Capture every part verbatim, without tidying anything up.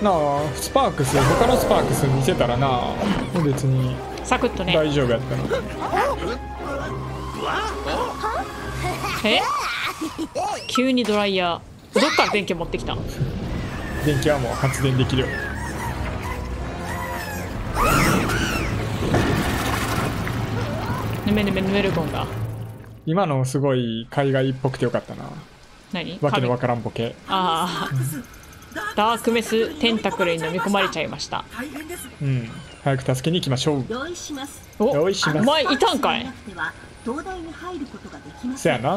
なあスパークス他のスパークス見せたらな別にサクッとね。 大丈夫やったな。 え急にドライヤーどっから電気持ってきた？ 電気はもう発電できるよ。 ぬめぬめぬめるゴンが。 今のすごい海外っぽくてよかったな。 何？ わけのわからんボケ。 ああ、ダークメステンタクルに飲み込まれちゃいました。 うん、早く助けに行きましょう。 用意します。 お、 用意します。 お前いたんかい。 東大に入ることができません。 そやな。 もう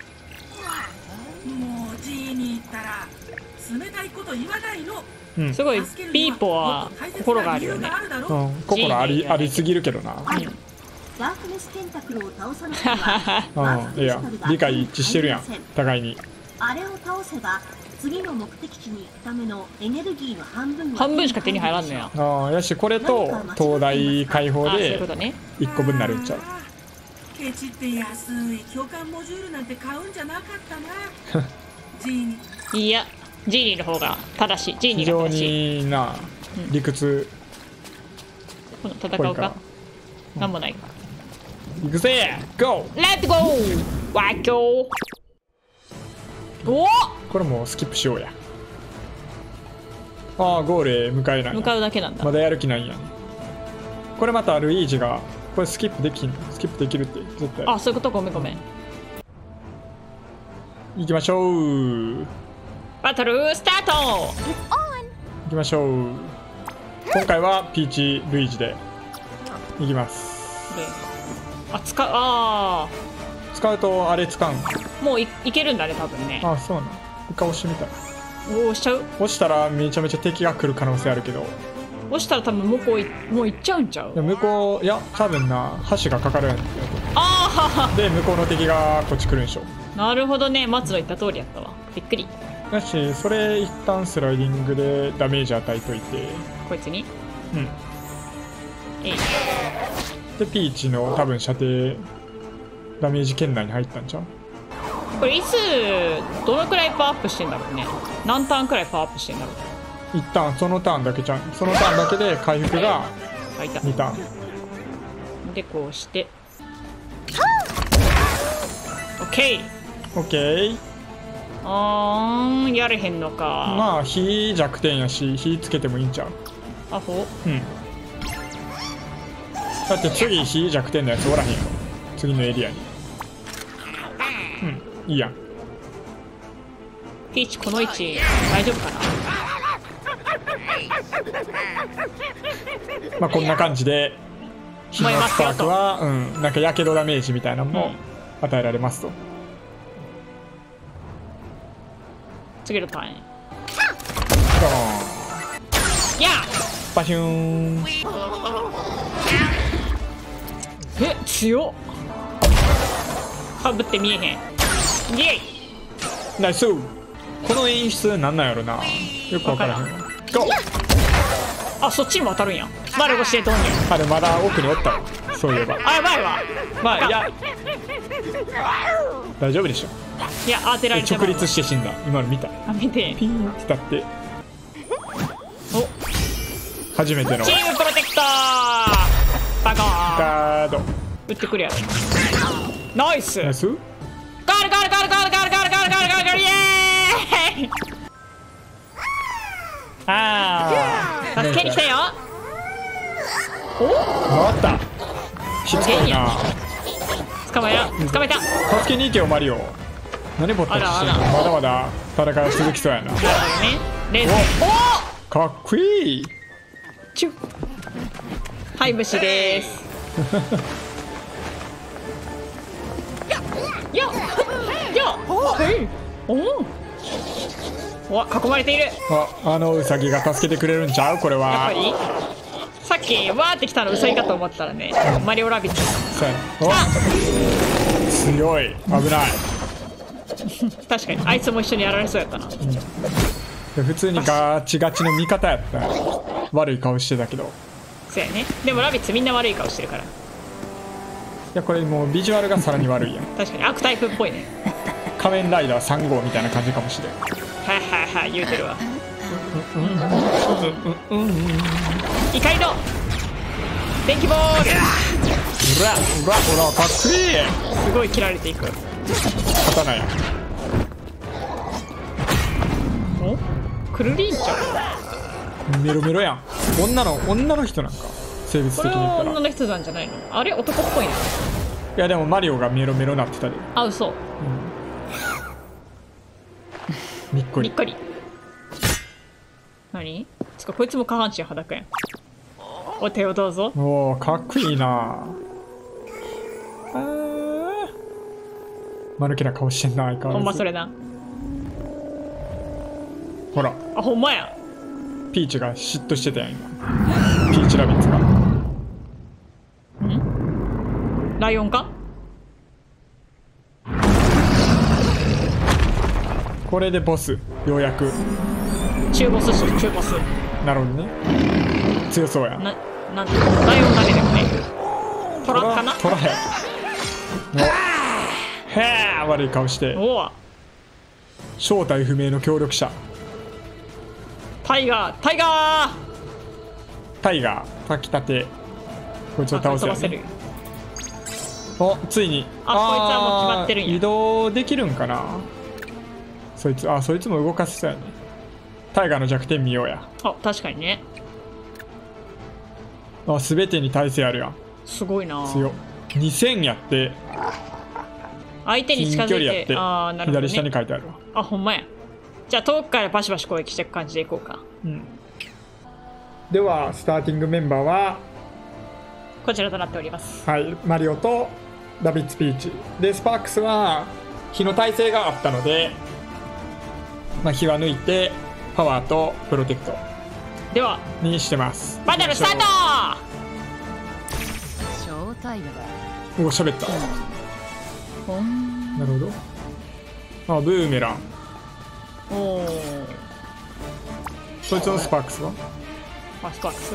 ジーに行ったら冷たいこと言わないの。 うん、 すごいピーポは心があるよね。 うん、心ありありすぎるけどな。 ダークメステンタクルを倒さなくてはうん、いや理解一致してるやん互いに。 あれを倒せば次の目的地に行くためのエネルギーの半分半分しか手に入らんのや。 ああ、やしこれと東大開放でいっこぶんになるんちゃう。 ケチって安い教官モジュールなんて買うんじゃなかったな。ジーニいやジーニーの方が正しい。ジーニ非常ーが正しい。 にな、 うん、 理屈この戦うかなんもないか。 行くぜゴー。 レッツゴーワッキョー。おっこれもうスキップしようや。ああゴールへ向かえない。 向かうだけなんだ。 まだやる気ないんやね。これまたルイージがこれスキップできんスキップできるって絶対。 あ、そういうこと。ごめんごめん。 行きましょう。 バトルスタート。 行きましょう。今回はピーチルイージで行きます。 であ使うあ使うとあれ使うん。 ーもう い, いけるんだね多分ね。 ああそうなの。一回押してみたらおおしちゃう。 押したらめちゃめちゃ敵が来る可能性あるけど、 押したら多分向こういもう行っちゃうんちゃう。 いや向こういや多分な橋がかかるんだよ。 あで向こうの敵がこっち来るんでしょ。 あなるほどね。松の言った通りやったわ。びっくり。 だしそれ一旦スライディングでダメージ与えといて、 こいつにうんえいでピーチの多分射程ダメージ圏内に入ったんちゃう。 これいつどのくらいパワーアップしてんだろうね。何ターンくらいパワーアップしてんだろう。 一旦そのターンだけちゃう。そのターンだけで回復があいたにターン。 でこうしてオッケー。 オッケー。 あーんやれへんのか。 まあ火弱点やし火つけてもいいんちゃう。 アホ。 うんだって次火弱点のやつおらへんよ次のエリアに。うんいいやん。 ピーチこの位置大丈夫かな。 まあこんな感じで火のスパークはうんなんかやけどダメージみたいなのも与えられますと。 次のターンドーンやバヒューン。 え強っ。かぶって見えへん。イエイナイス。この演出なんなんやろなよく分からへん。ゴー。 あそっちにも当たるんや。丸腰でどんねん。 あれまだ奥におったわそういえば。 あやばいわ。 まあいや大丈夫でしょ。 いや当てられて直立して死んだ今の見た。 あ見て。 ピーンって立ってお初めてのチームプロテクターバコーンガード。 撃ってくるやろ。ナイス。 ナイス。 ガールガールガールガールガールガールガールガールガールガールイエーイ。ああ助けに来たよ。お回ったしつこいな。 捕まえた捕まえた。 助けに行けよマリオ。何ぼったちしてんの。 あらあらまだまだ戦いは続きそうやな。 なるほどね。レースおかっこいい。 チュッはい虫でーす。やっやっはいおおわ囲まれている。 ああのウサギが助けてくれるんちゃうこれやっは。 ぱりさっきわーって来たのウサギかと思ったらねマリオラビット。 そうやな。お強い危ない。 確かにあいつも一緒にやられそうやったな。 普通にガチガチの味方やったら悪い顔してたけど。 そうやね。でもラビッツみんな悪い顔してるから。 いやこれもうビジュアルがさらに悪いやん。 確かに悪タイプっぽいね。 仮面ライダーさん号みたいな感じかもしれん。 はいはいはい言うてるわ。 イカイド電気ボール。 うらうらうらかっこいい。 すごい切られていく。 刀や。 おクルリンちゃん。 メロメロやん。女の女の人なんか生物これ的に言ったら。 は女の人なんじゃないの？あれ男っぽいな。 いやでもマリオがメロメロなってたで。 あ、嘘。 にっこりにっこり。何？つかこいつも下半身裸やん。お手をどうぞ。 おーかっこいいなあー間抜けな顔してんな相変わらず。 ほんまそれな。 ほらあ、ほんまや。 ピーチが嫉妬してたやん今。ピーチラビッツが。 ん？ライオンか？ これでボスようやく。 中ボスっしょ、中ボス。 なるほどね。強そうやん。 な、なんてライオンだけでもね。トラかな？ トラや。おへー悪い顔しておお。 正体不明の協力者タイガー、タイガー。 タイガー炊きたて。こいつを倒せる、 あ飛ばせる。 おついにあこいつはもう決まってるんや。 移動できるんかな。そいつあそいつも動かせそうやね。タイガーの弱点見ようや。 あ、確かにね。 あ全てに耐性あるやん。 すごいな。 強っ。にせんやって相手に近づいて。 近距離やってあー、なるほど、ね。 左下に書いてあるわ。 あ、ほんまや。じゃあ遠くからバシバシ攻撃していく感じでいこうか。 うんではスターティングメンバーはこちらとなっております。 はいマリオとラビッツピーチで、スパークスは火の耐性があったので、まあ、火は抜いてパワーとプロテクトではにしてます。 バトルスタート。 ショータイムだ。 おお喋った。 ほん。 なるほど。あブーメラン。 おお。 そいつのスパークスはあ、スパークス。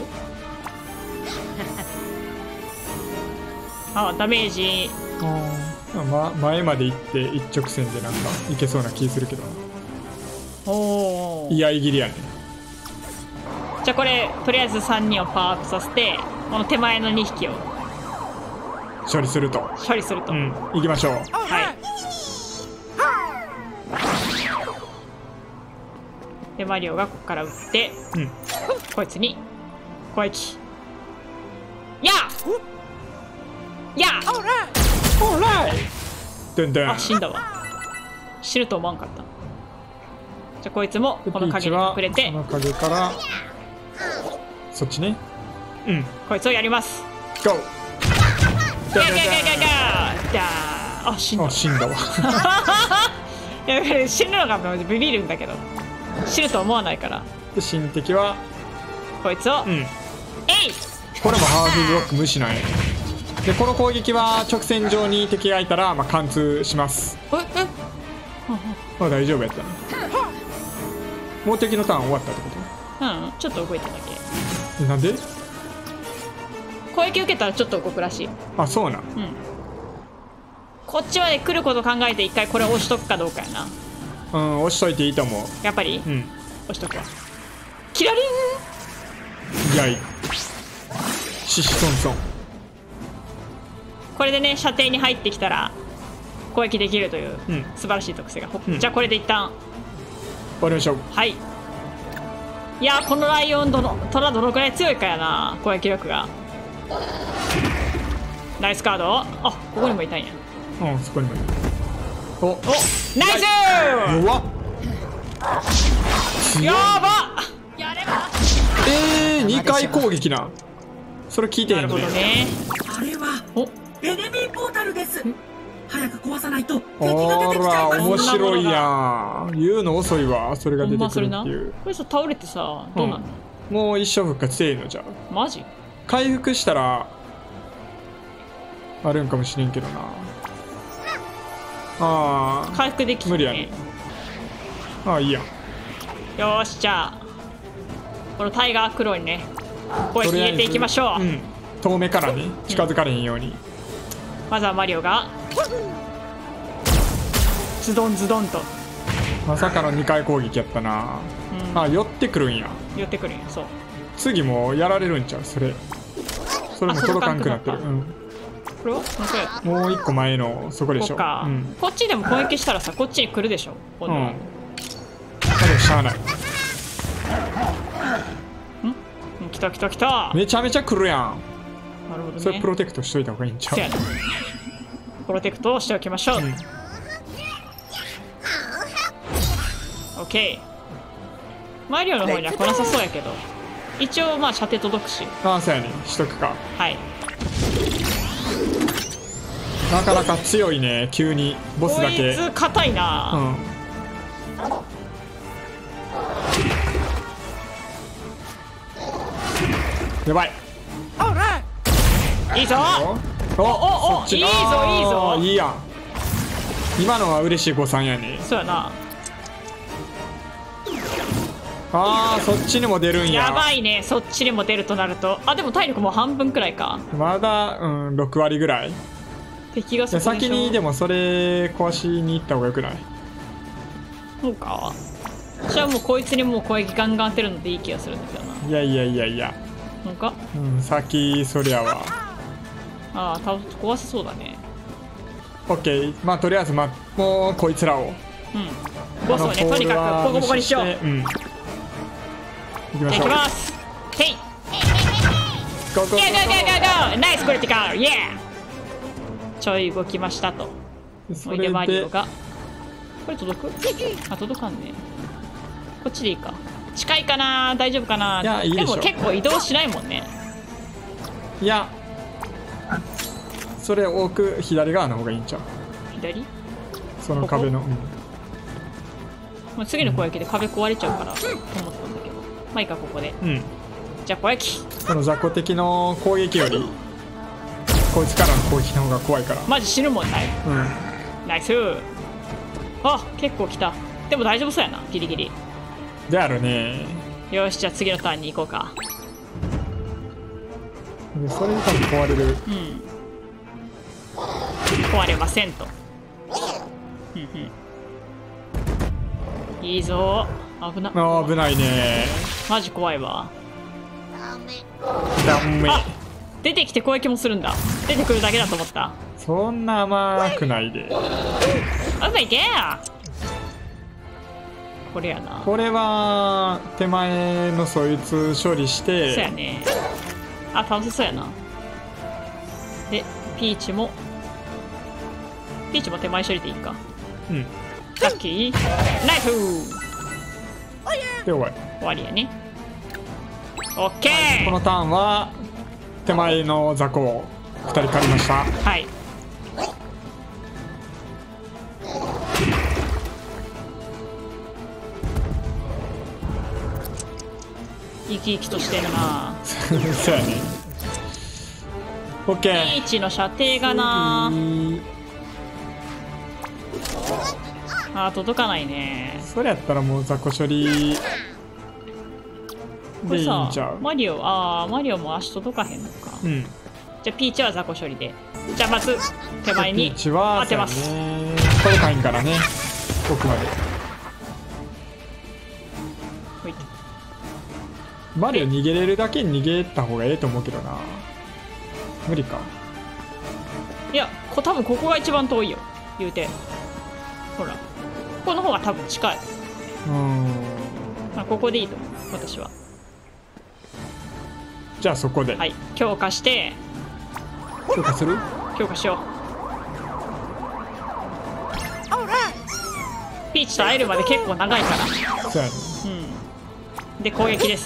あ、ダメージ。 あ、ま、前まで行って一直線でなんかいけそうな気するけどな。 おお。 居合切りやね。 じゃあこれとりあえずさんにんをパワーアップさせて、この手前のにひきを処理すると。 処理すると。 うん行きましょう。 はい。でマリオがここから撃って、 うんこいつに攻撃。やあやあ。 オーライドゥンドゥン。 あ、死んだわ。死ぬと思わんかった。じゃあこいつもこの影に隠れて、 その影からそっちね。うんこいつをやります。 ゴー。 ガガガガガガ。あ、死んだ。 あ死んだわ。 いや死ぬのがビビるんだけど、死ぬと思わないから。 で新敵はこいつを、 うんえい。 これもハーフブロック無視なんや。でこの攻撃は直線上に敵がいたら、まあ、貫通します。 ええ。 まあ大丈夫やったね。もう敵のターン終わったってこうん、ちょっと動いただけ。 と。なんで？ 攻撃受けたらちょっと動くらしい。 あそうなん。 うん。こっちまで来ること考えて一回これ押しとくかどうかやな。 うん押しといていいと思う。 やっぱり、 うん押しとくわ。キラリン。 やいシシソンソン。 これでね射程に入ってきたら攻撃できるといううん素晴らしい特性が、ほうんじゃあこれで一旦終わりましょう。 はい。いやーこのライオンどのトラどのくらい強いかやな、攻撃力が。ナイスカード。あ、ここにもいたんや。 うんそこにもいる。おお、ナイスー。 弱っ。強い。 やばっ。 えー、にかい攻撃な。それ聞いてへなんるほね。 どね。 あれはお、 エネミーポータルです。早く壊さないとあ敵が出てきちゃいらます。 面白いやん。言うの遅いわ。それがほん出てくまそれな。 るっていう。 これさ倒れてさどうなんの、 もう一生復活せえのじゃあ。 マジ？ 回復したらあるんかもしれんけどな。あ回復できあ無理やね。ああいいやん。 よーし、じゃあこのタイガークローにね攻撃入れていきましょう。 うん遠目からね近づかれへんように。 まずはマリオがズドンズドンと。 まさかのにかい攻撃やったな。 うん、 あ、寄ってくるんや。 寄ってくるんや。そう。 次もやられるんちゃうそれ。それも届かんくなってる。 あうん。 これは何これ。 もう一個前のそこでしょ。 ここか、 うん。 こっちでも攻撃したらさ、こっちに来るでしょ。今度は。 うん。多分しゃあない。 うん、来た来た来た。 めちゃめちゃ来るやん。 なるほどね。 それプロテクトしといた方がいいんちゃう。 そうやね。プロテクトをしておきましょう。 うん、 オッケー。マリオの方には来なさそうやけど、一応まあ射程届くし。 ああ、そうやね。しとくか。 はい。 なかなか強いね。急にボスだけ。 こいつ硬いな。 うん。やばい。 いいぞ。 おおおおそっちいいぞいいぞ。 いいやん。今のは嬉しい誤算やね。 そうやな。 ああ、そっちにも出るんや。 やばいね。そっちにも出るとなると、あ、でも体力もう半分くらいか。 まだうんろく割ぐらい。 敵がそこでしょ。 先にでもそれ壊しに行った方がよくない？ そうか。じゃあもうこいつにもう攻撃ガンガン当てるのでいい気がするんだけどな。 いやいやいやいや。 なんか、 うん、先そりゃは。 ああ、倒す壊せそうだね。 オッケー。まあとりあえず、まあ、もうこいつらを。 うん。ボスをね、とにかくボコボコにしよう。 うん。行きましょう。 じゃあ行きます。ヘイ。 ゴーゴーゴーゴー。 ゴーゴーゴーゴー。ナイスクリティカル。イエー。ちょい動きましたと。 そおいでマれでリオが。これ届く？あ、届かんね。こっちでいいか。近いかな、大丈夫かな。 いやいいでしょ。 でも結構移動しないもんね。 いや、それ奥左側の方がいいんちゃう？ 左？ その壁の。うん、 もう次の攻撃で壁壊れちゃうからと思ったんだけど。まあいいか、ここで。 うん。 じゃあ攻撃。 この雑魚敵の攻撃よりこいつからの攻撃の方が怖いから。 マジ死ぬもんない。 うん。 ナイス。あ、結構来た。でも大丈夫そうやな、ギリギリ。 であるね。 よし、じゃあ次のターンに行こうか。 でそれに多分壊れる。 うん。壊れませんと。うんうん。いいぞ。危な。 ああ、危ないね。 マジ怖いわ。 ダメ。 あ、出てきて攻撃もするんだ。出てくるだけだと思った。 そんな甘くないで。 あんたいけや。これやな。 これは手前のそいつ処理しそうやて。 ね。あ、倒せそうやな。で、ピーチも。ピーチも手前処理でいいか。 うん。 ラッキー。ナイフ。 で終わり。 終わりやね。オッケー。 このターンは手前の雑魚をふたり狩りました。 はい。生き生きとしてるな。 そうやね。オッケー。 ピーチの射程がな。あー、届かないね。 それやったらもう雑魚処理でいいんこれさちゃう？ マリオ、あー、マリオも足届かへんのか。 うん。 じゃあピーチは雑魚処理で。じゃあまず手前にピーチは当てます。 そうやね、届かへんからね、奥まで。 ほい。 マリオ逃げれるだけ逃げた方がええと思うけどな。無理か。 いや、こ多分ここが一番遠いよ、言うて。ほら、ここの方が多分近い。 うーん。 まあ、ここでいいと思う、私は。 じゃあそこで。 はい、強化して強化する？ 強化しよう。ピーチと会えるまで結構長いから。 そうやね。 うん。で、攻撃です。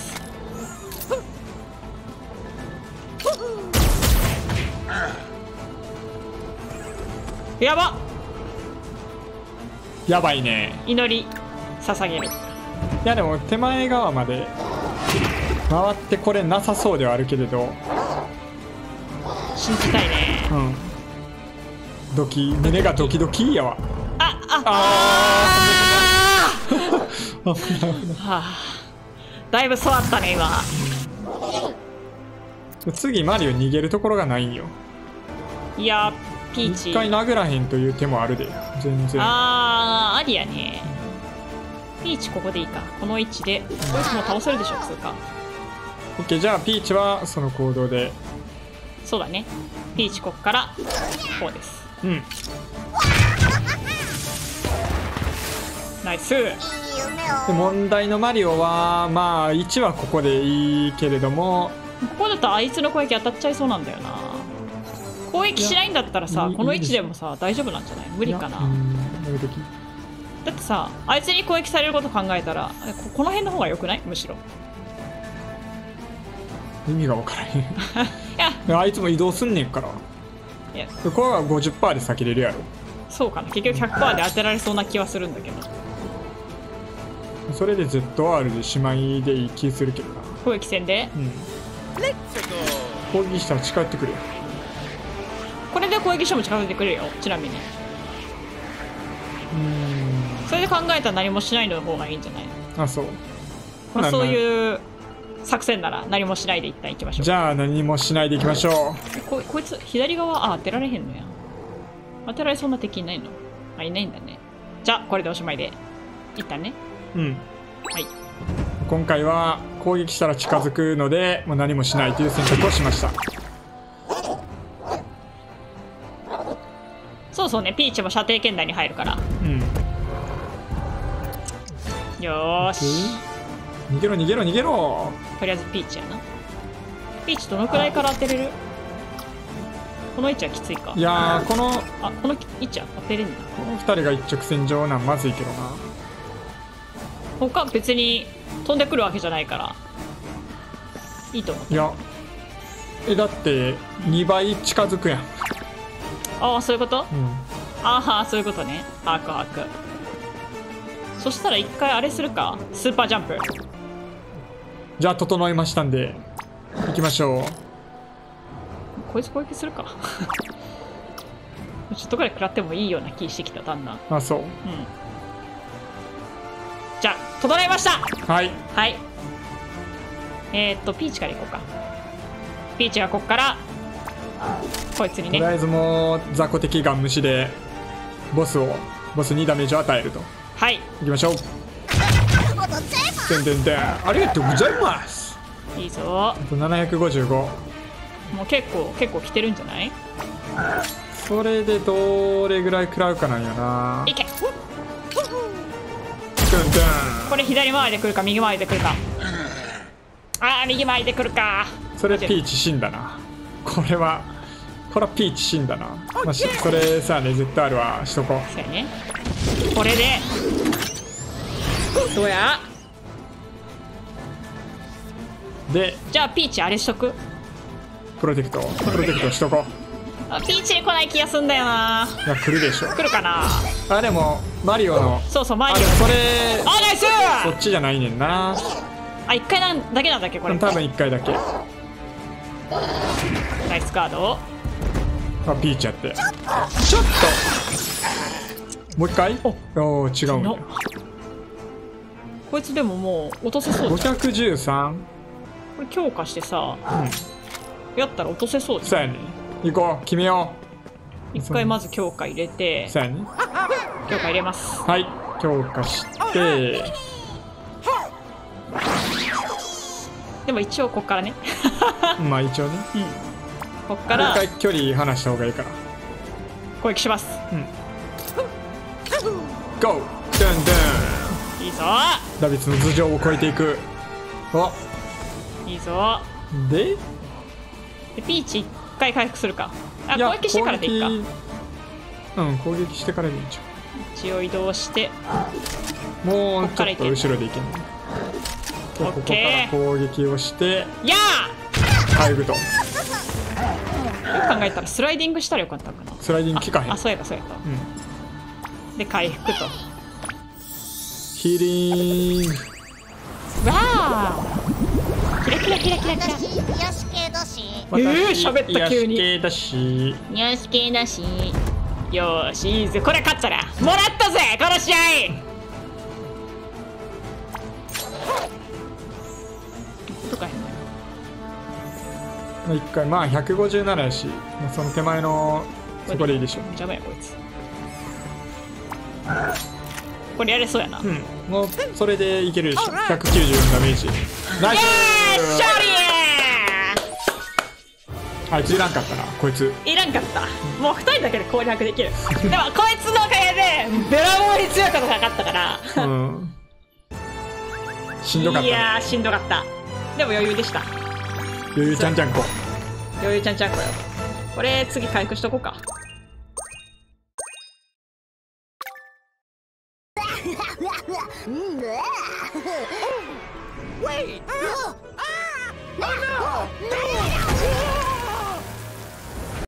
やばっ。 やばいね。 祈り捧げる。 いやでも手前側まで回ってこれなさそうではあるけれど。 信じたいね。 うん。ドキ、胸がドキドキやわ。 ああああはあ、だいぶ触ったね今。 次マリオ逃げるところがないんよ。 いや、ピーチ一回殴らへんという手もあるで。全然。 あー、ありやね。 ピーチここでいいか。この位置でこいつも倒せるでしょ普通か。 OK、 じゃあピーチはその行動で。 そうだね。ピーチこっからこうです。 うん。 ナイス。 で問題のマリオはまあいちはここでいいけれども、 ここだとあいつの攻撃当たっちゃいそうなんだよな。攻撃しないんだったらさ、この位置でもさ大丈夫なんじゃない？無理かな。だってさ、あいつに攻撃されること考えたら こ, この辺の方が良くない？むしろ意味が分からへん。いやあいつも移動すんねんから。 いやここは ごじゅっパーセント で避けれるやろ。 そうかな。結局 ひゃくパーセント で当てられそうな気はするんだけど、 それで ゼットアール でしまいでいい気するけどな。 攻撃戦で、 うん、攻撃したら近寄ってくるよ。 これで攻撃しても近づいてくるよ。ちなみにうんそれで考えたら何もしないの方がいいんじゃない？ あ、そう、 まあ、そういう作戦なら何もしないで一旦行きましょう。 じゃあ何もしないでいきましょう。こ, こいつ左側、あ、当てられへんのや。当てられそうな敵いないの？あ、いないんだね。じゃあこれでおしまいで一旦ね。 う。うん、 はい。 今回は攻撃したら近づくのでもう何もしないという選択をしました。 そうそうね、ピーチも射程圏内に入るから。 うん。 よーし、 逃げろ逃げろ逃げろ。 とりあえずピーチやな。ピーチどのくらいから当てれる？この位置はきついか。 いやーこのあ、この位置は当てれんだ。 このふたりが一直線上なんまずいけどな。 他別に飛んでくるわけじゃないからいいと思う。 いやえだってにばい近づくやん。 ああ、そういうこと？ うん、 ああ、そういうことね。把握把握。そしたら一回あれするか。スーパージャンプ。 じゃあ整いましたんで行きましょう。 こいつ攻撃するか。ちょっとぐらい食らってもいいような気してきた。だんだん。 あ、そう。 うん。じゃあ整いました。 はいはい。えー、っとピーチからいこうか。ピーチがこっからこいつにね。 とりあえずもう雑魚的ガン無視でボスをボスにダメージを与えると。 はい、 行きましょう。てんてんてん、ありがとうございます。 いいぞ。 あとななひゃくごじゅうご。 もう結構結構来てるんじゃない？ それでどれぐらい食らうかなんやな。 いけ。 てんてん、 これ左回りで来るか右回りで来るか。あー、右回りで来るか。 それピーチ死んだな。これはこれはピーチ死んだな。まあ、それさね ゼットアール はしとこう。 そうやね。これでどうや。 でじゃあピーチあれしとく。 プロテクトプロテクトしとこう。 あ、ピーチに来ない気がすんだよな。 いや来るでしょ。 来るかな。 あ、でもマリオのそうそう、マリオ。 あ、でもそれあ、ナイス。 そっちじゃないねんな。 あ、一回なんだけなんだっけこれ。 多分いっかいだけ。 ナイスカード。 あ、ピーチやってちょっともう一回。おお、違うんだ。 こいつでももう落とせそう。 ごひゃくじゅうさん。 これ強化してさ、 うん、 やったら落とせそうじゃん。 そうやね。行こう、決めよう。一回まず強化入れて。 そうやね。 強化入れます。 はい、強化してでも一応こっからね。 まあ一応ね、 うん、こっから一回距離離した方がいいから攻撃します。 うん。ゴー、ドンドン。 いいぞ。 ダビッツの頭上を越えていく。お、 いいぞ。 ででピーチ一回回復するか。あ、攻撃してからでいいか。 うん攻撃してからでいいんじゃん。 一応移動してもうちょっと後ろでいけんね。ここから攻撃をしてやー回復と。よく考えたらスライディングしたらよかったかな。 スライディング効かへん。 あ、そういえばそういえば、 うん、 で回復と。 ヒーリング。 わあ、キラキラキラキラキラ。 私癒し系だし。 えー、喋った急に。 癒し系だし。 癒し系だし。よーし、いいぜ。これ勝ったらもらったぜこの試合。とかへんの。 一回まあひゃくごじゅうななやし、まあ、その手前のそこでいいでしょ。 邪魔やこいつ。 これやれそうやな。 うんもうそれでいけるでしょ。ひゃくきゅうじゅうのダメージ。ナイス勝利あいついらんかったなこいつ。 いらんかった。もうふたりだけで攻略できる。でもこいつのおかげでベラボーに強いことが分かったからうんしんどかった、ね、 いやーしんどかった。でも余裕でした。 余裕ちゃんちゃんこ余裕ちゃんちゃんこよ。これ次回復しとこうか。 Wait! Oh, ah! Oh no! No!